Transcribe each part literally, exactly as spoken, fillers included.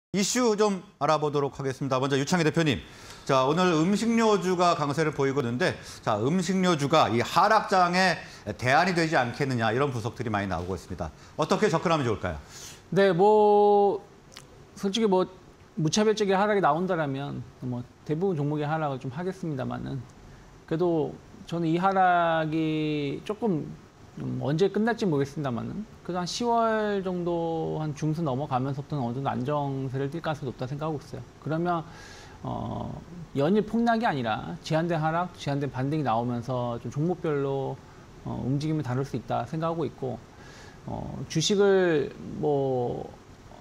이슈 좀 알아보도록 하겠습니다. 먼저 유창희 대표님. 자, 오늘 음식료주가 강세를 보이고 있는데, 자, 음식료주가 이 하락장에 대안이 되지 않겠느냐, 이런 분석들이 많이 나오고 있습니다. 어떻게 접근하면 좋을까요? 네, 뭐 솔직히 뭐 무차별적인 하락이 나온다라면 뭐 대부분 종목의 하락을 좀 하겠습니다만은, 그래도 저는 이 하락이 조금 음, 언제 끝날지 모르겠습니다만은, 그래도 한 시월 정도 한 중순 넘어가면서부터는 어느 정도 안정세를 띌 가능성이 높다 생각하고 있어요. 그러면 어, 연일 폭락이 아니라 제한된 하락, 제한된 반등이 나오면서 좀 종목별로 어, 움직임을 다룰 수 있다 생각하고 있고, 어, 주식을 뭐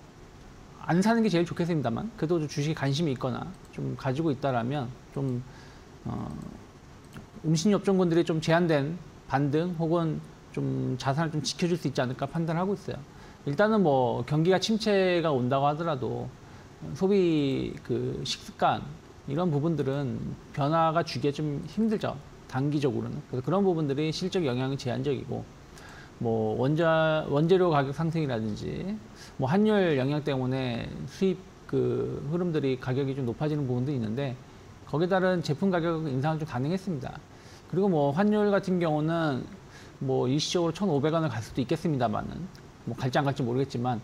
안 사는 게 제일 좋겠습니다만, 그래도 주식에 관심이 있거나 좀 가지고 있다라면 좀 어, 음식 업종군들이 좀 제한된 반등 혹은 좀 자산을 좀 지켜줄 수 있지 않을까 판단하고 있어요. 일단은 뭐 경기가 침체가 온다고 하더라도 소비 그 식습관 이런 부분들은 변화가 주기가 좀 힘들죠. 단기적으로는. 그래서 그런 부분들이 실적 영향이 제한적이고, 뭐 원자 원재료 가격 상승이라든지 뭐 환율 영향 때문에 수입 그 흐름들이 가격이 좀 높아지는 부분도 있는데, 거기에 따른 제품 가격 인상은 좀 가능했습니다. 그리고 뭐 환율 같은 경우는 뭐 일시적으로 천오백 원을 갈 수도 있겠습니다만은, 뭐 갈지 안 갈지 모르겠지만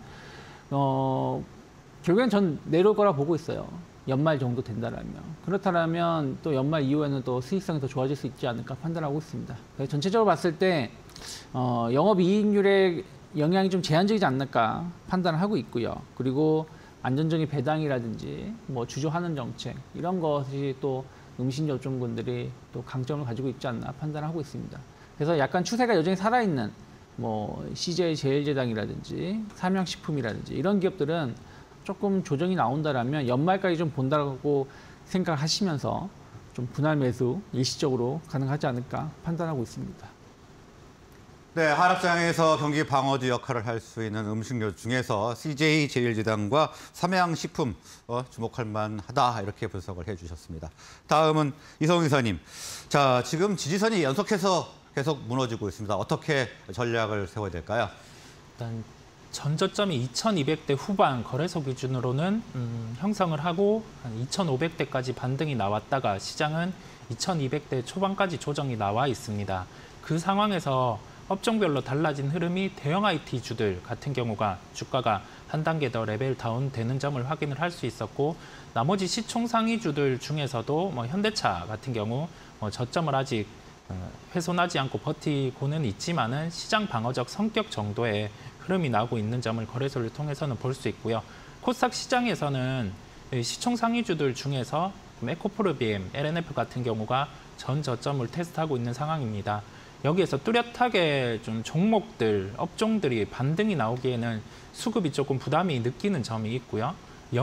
어 결국엔 전 내려올 거라 보고 있어요. 연말 정도 된다라면. 그렇다면 또 연말 이후에는 또 수익성이 더 좋아질 수 있지 않을까 판단하고 있습니다. 그래서 전체적으로 봤을 때 어, 영업이익률의 영향이 좀 제한적이지 않을까 판단을 하고 있고요. 그리고 안전적인 배당이라든지 뭐 주주환원 정책 이런 것이 또 음식료 업종군들이 또 강점을 가지고 있지 않나 판단하고 있습니다. 그래서 약간 추세가 여전히 살아있는 뭐 씨제이 제일제당이라든지 삼양식품이라든지 이런 기업들은 조금 조정이 나온다라면 연말까지 좀 본다고 생각하시면서 좀 분할 매수 일시적으로 가능하지 않을까 판단하고 있습니다. 네, 하락장에서 경기 방어주 역할을 할 수 있는 음식료 중에서 씨제이 제일제당과 삼양식품 어, 주목할 만하다, 이렇게 분석을 해주셨습니다. 다음은 이성훈 이사님. 자, 지금 지지선이 연속해서 계속 무너지고 있습니다. 어떻게 전략을 세워야 될까요? 일단 전저점이 이천이백 대 후반 거래소 기준으로는 음, 형성을 하고 한 이천오백 대까지 반등이 나왔다가 시장은 이천이백 대 초반까지 조정이 나와 있습니다. 그 상황에서 업종별로 달라진 흐름이 대형 아이티주들 같은 경우가 주가가 한 단계 더 레벨 다운 되는 점을 확인을 할 수 있었고, 나머지 시총 상위주들 중에서도 뭐 현대차 같은 경우 뭐 저점을 아직 훼손하지 않고 버티고는 있지만은 시장 방어적 성격 정도의 흐름이 나오고 있는 점을 거래소를 통해서는 볼 수 있고요. 코스닥 시장에서는 시총 상위주들 중에서 에코프로비엠, 엘엔에프 같은 경우가 전 저점을 테스트하고 있는 상황입니다. 여기에서 뚜렷하게 좀 종목들, 업종들이 반등이 나오기에는 수급이 조금 부담이 느끼는 점이 있고요.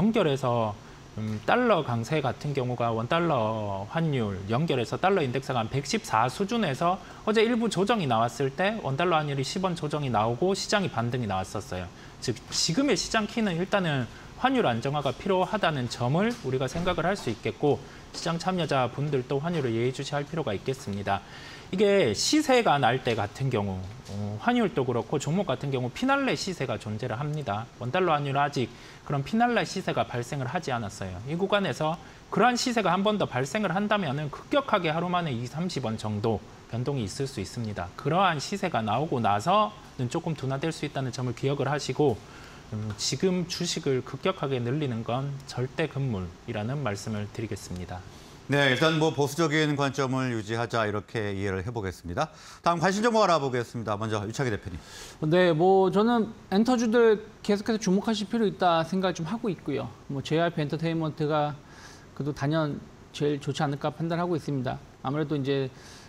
연결해서 음, 달러 강세 같은 경우가 원달러 환율 연결해서 달러 인덱스가 한 백십사 수준에서 어제 일부 조정이 나왔을 때 원달러 환율이 십 원 조정이 나오고 시장이 반등이 나왔었어요. 즉 지금의 시장 키는 일단은 환율 안정화가 필요하다는 점을 우리가 생각을 할 수 있겠고, 시장 참여자분들도 환율을 예의주시할 필요가 있겠습니다. 이게 시세가 날 때 같은 경우 어, 환율도 그렇고 종목 같은 경우 피날레 시세가 존재를 합니다. 원달러 환율은 아직 그런 피날레 시세가 발생을 하지 않았어요. 이 구간에서 그러한 시세가 한 번 더 발생을 한다면 급격하게 하루 만에 이십, 삼십 원 정도 변동이 있을 수 있습니다. 그러한 시세가 나오고 나서는 조금 둔화될 수 있다는 점을 기억을 하시고, 음, 지금 주식을 급격하게 늘리는 건 절대 금물이라는 말씀을 드리겠습니다. 네, 일단 뭐 보수적인 관점을 유지하자, 이렇게 이해를 해보겠습니다. 다음 관심 정보 알아보겠습니다. 먼저 유창희 대표님. 네, 뭐 저는 엔터주들 계속해서 주목하실 필요 있다 생각을 좀 하고 있고요. 뭐 제이아이피 엔터테인먼트가 그래도 단연 제일 좋지 않을까 판단하고 있습니다. 아무래도 이제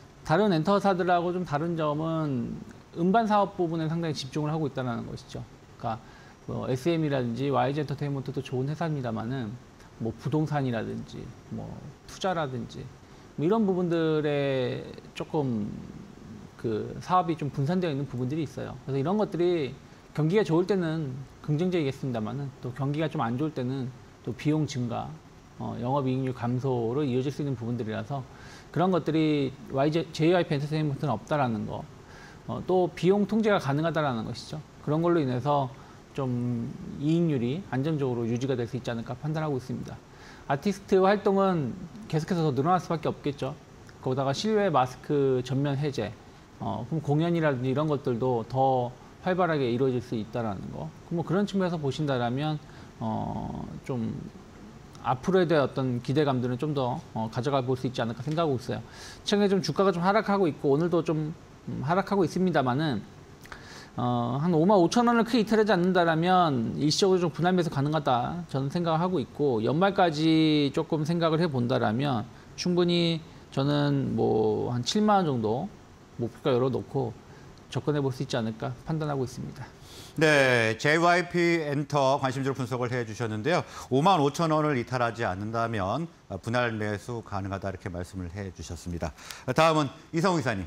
다른 엔터사들하고 좀 다른 점은 음반 사업 부분에 상당히 집중을 하고 있다는 것이죠. 그러니까 뭐 에스엠이라든지 와이지 엔터테인먼트도 좋은 회사입니다만은 뭐 부동산이라든지 뭐 투자라든지 뭐 이런 부분들에 조금 그 사업이 좀 분산되어 있는 부분들이 있어요. 그래서 이런 것들이 경기가 좋을 때는 긍정적이겠습니다만은 또 경기가 좀 안 좋을 때는 또 비용 증가, 어, 영업이익률 감소로 이어질 수 있는 부분들이라서 그런 것들이 와이지, 제이와이피 엔터테인먼트는 없다라는 거, 어, 또 비용 통제가 가능하다라는 것이죠. 그런 걸로 인해서 좀 이익률이 안정적으로 유지가 될 수 있지 않을까 판단하고 있습니다. 아티스트 활동은 계속해서 더 늘어날 수밖에 없겠죠. 거기다가 실외 마스크 전면 해제, 어, 그럼 공연이라든지 이런 것들도 더 활발하게 이루어질 수 있다는 거. 뭐 그런 측면에서 보신다라면 어, 좀 앞으로에 대한 어떤 기대감들은 좀 더 어, 가져가 볼 수 있지 않을까 생각하고 있어요. 최근에 좀 주가가 좀 하락하고 있고 오늘도 좀 음, 하락하고 있습니다만은 어, 한 오만 오천 원을 크게 이탈하지 않는다라면 일시적으로 좀 분할 매수 가능하다 저는 생각을 하고 있고 연말까지 조금 생각을 해본다라면 충분히 저는 뭐 한 칠만 원 정도 목표가 열어놓고 접근해 볼 수 있지 않을까 판단하고 있습니다. 네, 제이와이피 엔터 관심주로 분석을 해주셨는데요. 오만 오천 원을 이탈하지 않는다면 분할 매수 가능하다 이렇게 말씀을 해주셨습니다. 다음은 이성우 기사님.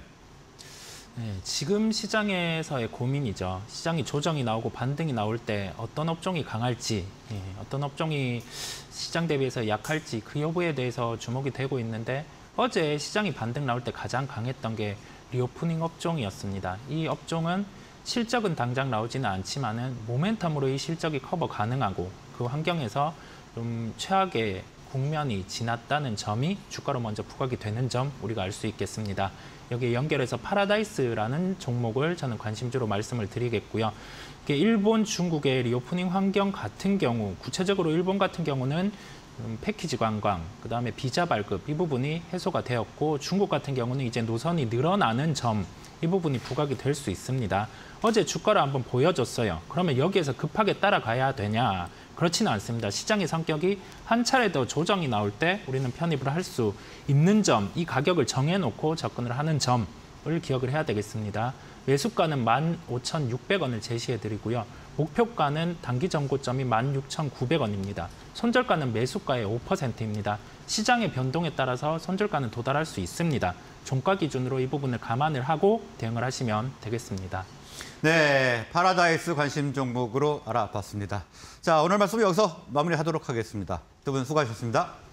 네, 지금 시장에서의 고민이죠. 시장이 조정이 나오고 반등이 나올 때 어떤 업종이 강할지, 예, 어떤 업종이 시장 대비해서 약할지 그 여부에 대해서 주목이 되고 있는데 어제 시장이 반등 나올 때 가장 강했던 게 리오프닝 업종이었습니다. 이 업종은 실적은 당장 나오지는 않지만은 모멘텀으로 이 실적이 커버 가능하고 그 환경에서 좀 최악의 국면이 지났다는 점이 주가로 먼저 부각이 되는 점 우리가 알 수 있겠습니다. 여기에 연결해서 파라다이스라는 종목을 저는 관심주로 말씀을 드리겠고요. 이게 일본, 중국의 리오프닝 환경 같은 경우, 구체적으로 일본 같은 경우는 음, 패키지 관광, 그다음에 비자 발급 이 부분이 해소가 되었고 중국 같은 경우는 이제 노선이 늘어나는 점, 이 부분이 부각이 될 수 있습니다. 어제 주가를 한번 보여줬어요. 그러면 여기에서 급하게 따라가야 되냐? 그렇지는 않습니다. 시장의 성격이 한 차례 더 조정이 나올 때 우리는 편입을 할 수 있는 점, 이 가격을 정해놓고 접근을 하는 점을 기억을 해야 되겠습니다. 매수가는 만 오천육백 원을 제시해드리고요. 목표가는 단기 전고점이 만 육천구백 원입니다. 손절가는 매수가의 오 퍼센트입니다. 시장의 변동에 따라서 손절가는 도달할 수 있습니다. 종가 기준으로 이 부분을 감안을 하고 대응을 하시면 되겠습니다. 네, 파라다이스 관심 종목으로 알아봤습니다. 자, 오늘 말씀 여기서 마무리하도록 하겠습니다. 두 분 수고하셨습니다.